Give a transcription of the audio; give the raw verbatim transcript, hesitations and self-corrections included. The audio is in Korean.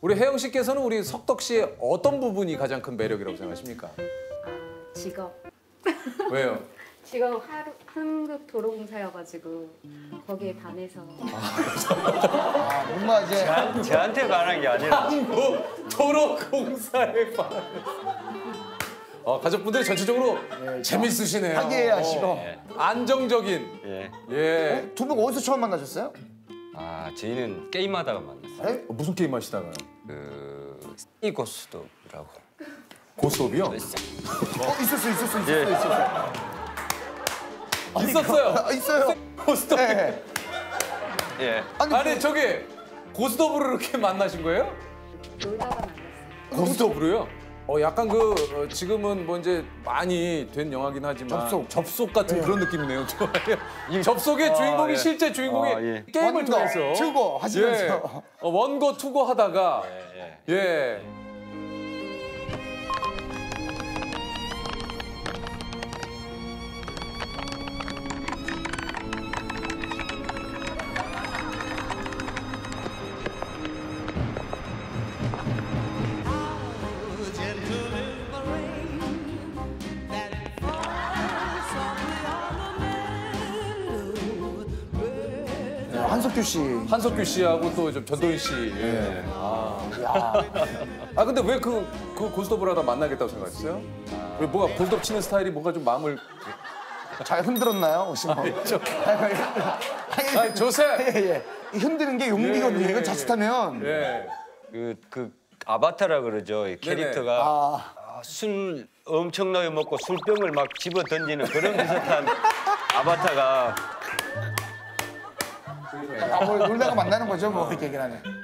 우리 혜영 씨께서는 우리 석덕 씨의 어떤 부분이 가장 큰 매력이라고 생각하십니까? 직업. 왜요? 직업 하루, 한국 도로공사여가지고 거기에 반해서. 아, 뭔가 이제 제, 제한테 관한 게 아니라 한국 도로공사에 반해서. 어, 가족분들이 전체적으로 예, 재밌으시네요. 화기애애하시고. 어, 안정적인. 예. 예. 두 분 어디서 처음 만나셨어요? 아 저희는 게임하다가 만났어요. 에? 어, 무슨 게임 하시다가요? 그 이고스톱이라고. 고스톱이요? 어, 있었어, 있었어, 있었어, 예. 있었어. 있었어요. 아, 있어요. 고스톱. 네. 예. 아니, 아니 저기 고스톱으로 이렇게 만나신 거예요? 놀다가 만났어요. 고스톱으로요? 어 약간 그 어, 지금은 뭐 이제 많이 된 영화긴 하지만 접속. 같은 예. 그런 느낌이네요. 좋아요. 접속의 아, 주인공이 예. 실제 주인공이 아, 예. 게임을 원고, 통해서 투고 하시면서. 예. 어, 원고 투고 하다가 예. 예. 예. 한석규 씨. 한석규 씨하고 또 좀 전도연 씨. 예. 아. 야, 아 근데 왜 그 그 고스톱을 하다 만나겠다고 생각했어요? 왜 뭐가 고스톱 치는 스타일이 뭔가 좀 마음을 잘 흔들었나요, 혹시 뭐? 저- 아니, 아니 조세. 예, 예. 이 흔드는 게 용기거든요. 예, 예, 이거 예. 자칫하면. 예. 그, 그 아바타라 그러죠. 이 캐릭터가 아, 아, 술 엄청나게 먹고 술병을 막 집어 던지는 그런 비슷한 아바타가 아, 뭐 놀다가 만나는 거죠, 뭐 이렇게 얘기를 하네.